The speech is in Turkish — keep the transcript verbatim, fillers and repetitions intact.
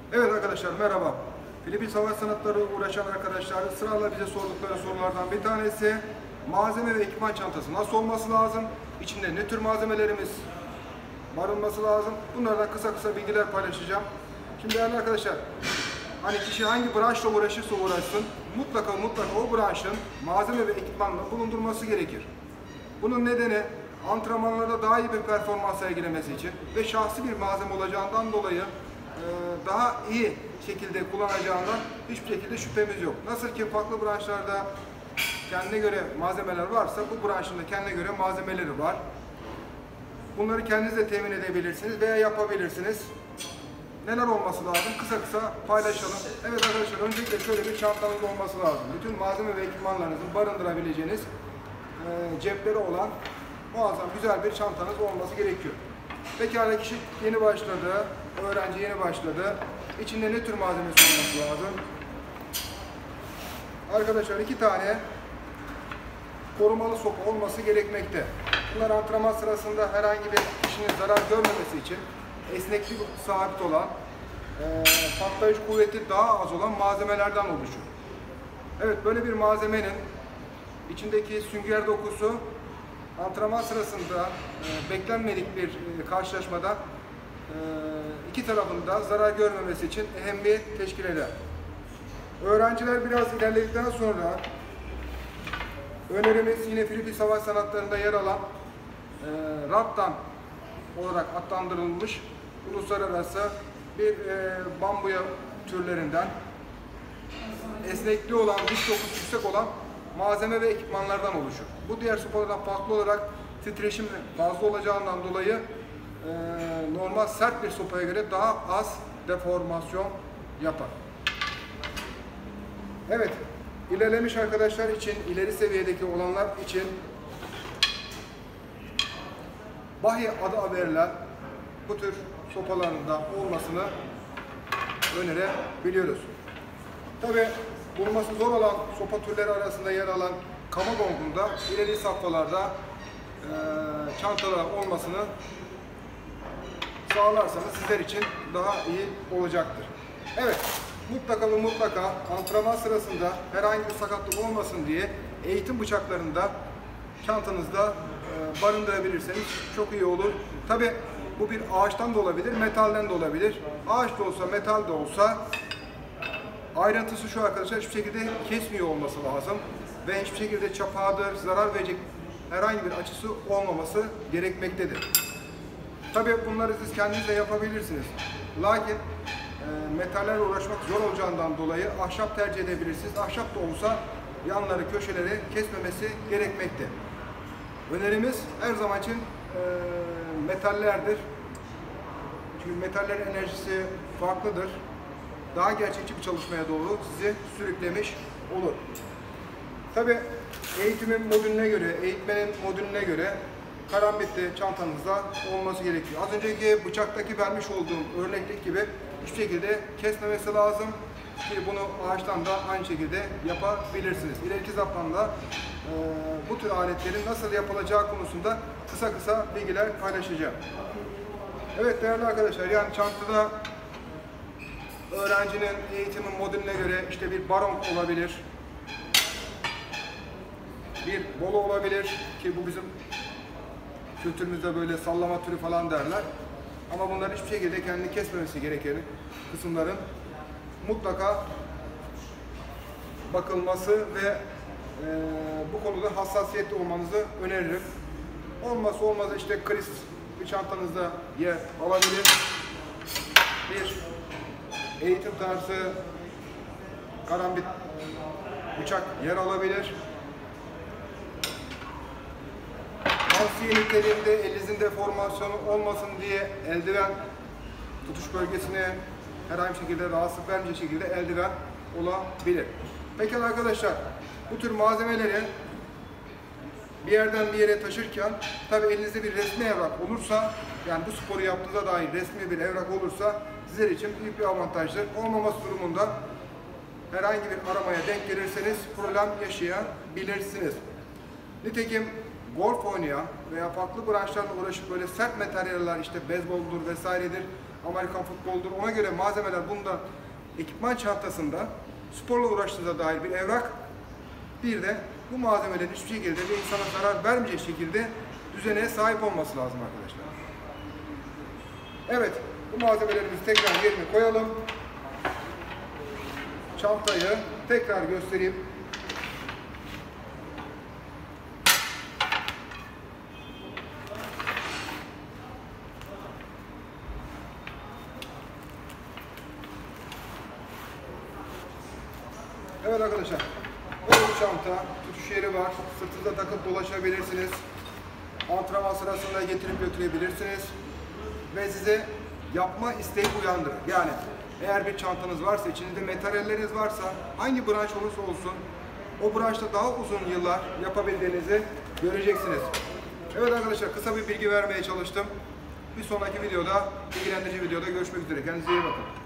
Evet arkadaşlar merhaba. Filipin Savaş Sanatları uğraşan arkadaşlar sırayla bize sordukları sorulardan bir tanesi malzeme ve ekipman çantası nasıl olması lazım? İçinde ne tür malzemelerimiz barınması lazım? Bunlardan kısa kısa bilgiler paylaşacağım. Şimdi değerli arkadaşlar, hani kişi hangi branşla uğraşırsa uğraşsın mutlaka mutlaka o branşın malzeme ve ekipmanla bulundurması gerekir. Bunun nedeni antrenmanlarda daha iyi bir performans sergilemesi için ve şahsi bir malzeme olacağından dolayı daha iyi şekilde kullanacağından hiçbir şekilde şüphemiz yok. Nasıl ki farklı branşlarda kendine göre malzemeler varsa bu branşın da kendine göre malzemeleri var. Bunları kendiniz de temin edebilirsiniz veya yapabilirsiniz. Neler olması lazım? Kısa kısa paylaşalım. Evet arkadaşlar, öncelikle şöyle bir çantanız olması lazım. Bütün malzeme ve ekipmanlarınızı barındırabileceğiniz e, cepleri olan muazzam güzel bir çantanız olması gerekiyor. Pekala kişi yeni başladı, öğrenci yeni başladı. İçinde ne tür malzemesi olması lazım? Arkadaşlar iki tane korumalı sopa olması gerekmekte. Bunlar antrenman sırasında herhangi bir kişinin zarar görmemesi için esneklik sabit olan, e, patlayıcı kuvveti daha az olan malzemelerden oluşur. Evet, böyle bir malzemenin içindeki sünger dokusu antrenman sırasında e, beklenmedik bir e, karşılaşmada e, iki tarafında zarar görmemesi için ehemmiyet teşkil eder. Öğrenciler biraz ilerledikten sonra önerimiz yine Filipin Savaş Sanatları'nda yer alan e, Raptan olarak adlandırılmış uluslararası bir e, bambuya türlerinden esnekliği olan, diş dokusu yüksek olan malzeme ve ekipmanlardan oluşur. Bu diğer sopalardan farklı olarak titreşim fazla olacağından dolayı e, normal sert bir sopaya göre daha az deformasyon yapar. Evet, ilerlemiş arkadaşlar için, ileri seviyedeki olanlar için Bahi adı verilen bu tür sopalarında olmasını önerebiliyoruz. Tabi bulunması zor olan sopa türleri arasında yer alan Kamagong'un ileri safhalarda e, çantalar olmasını sağlarsanız sizler için daha iyi olacaktır. Evet, mutlaka ve mutlaka antrenman sırasında herhangi bir sakatlık olmasın diye eğitim bıçaklarında çantanızda e, barındırabilirseniz çok iyi olur. Tabi bu bir ağaçtan da olabilir, metalden de olabilir. Ağaç da olsa, metal de olsa ayrıntısı şu arkadaşlar, hiçbir şekilde kesmiyor olması lazım ve hiçbir şekilde çapağıdır, zarar verecek herhangi bir açısı olmaması gerekmektedir. Tabii bunları siz kendiniz de yapabilirsiniz. Lakin e, metallerle uğraşmak zor olacağından dolayı ahşap tercih edebilirsiniz. Ahşap da olsa yanları, köşeleri kesmemesi gerekmekte. Önerimiz her zaman için e, metallerdir. Çünkü metallerin enerjisi farklıdır. Daha gerçekçi bir çalışmaya doğru sizi sürüklemiş olur. Tabi eğitimin modülüne göre, eğitmenin modülüne göre karambitli çantanızda olması gerekiyor. Az önceki bıçaktaki vermiş olduğum örnekteki gibi hiçbir şekilde kesmemesi lazım ki bunu ağaçtan da aynı şekilde yapabilirsiniz. İleriki zamanda e, bu tür aletlerin nasıl yapılacağı konusunda kısa kısa bilgiler paylaşacağım. Evet değerli arkadaşlar, yani çantada öğrencinin eğitimin modülüne göre işte bir baron olabilir, bir bolo olabilir ki bu bizim kültürümüzde böyle sallama türü falan derler. Ama bunların hiçbir şekilde kendini kesmemesi gereken kısımların mutlaka bakılması ve e, bu konuda hassasiyetli olmanızı öneririm. Olmazsa olmazı işte kriz bir çantanızda yer alabilir. Bir eğitim tarzı karambit bıçak yer alabilir. Tavsiye niteliğinde elinizin deformasyonu olmasın diye eldiven tutuş bölgesine herhangi bir şekilde rahatsızlık vermeyecek şekilde eldiven olabilir. Peki arkadaşlar, bu tür malzemeleri bir yerden bir yere taşırken tabi elinizde bir resmi evrak olursa, yani bu sporu yaptığınıza dair resmi bir evrak olursa sizler için büyük bir avantajdır. Olmaması durumunda herhangi bir aramaya denk gelirseniz problem yaşayabilirsiniz. Nitekim golf oynayan veya farklı branşlarla uğraşıp böyle sert materyaller, işte beyzboldur vesairedir, Amerikan futboludur. Ona göre malzemeler bunda ekipman çantasında sporla uğraştığınıza dair bir evrak. Bir de bu malzemelerin hiçbir şekilde bir insana zarar vermeyecek şekilde düzene sahip olması lazım arkadaşlar. Evet, bu malzemelerimizi tekrar yerine koyalım. Çantayı tekrar göstereyim. Evet arkadaşlar, böyle bir çanta, tutuş yeri var, sırtınıza takıp dolaşabilirsiniz, antrenman sırasında getirip götürebilirsiniz ve size yapma isteği uyandırır. Yani eğer bir çantanız varsa, içinizde materyalleriniz varsa, hangi branş olursa olsun, o branşta daha uzun yıllar yapabildiğinizi göreceksiniz. Evet arkadaşlar, kısa bir bilgi vermeye çalıştım. Bir sonraki videoda, bilgilendirici videoda görüşmek üzere. Kendinize iyi bakın.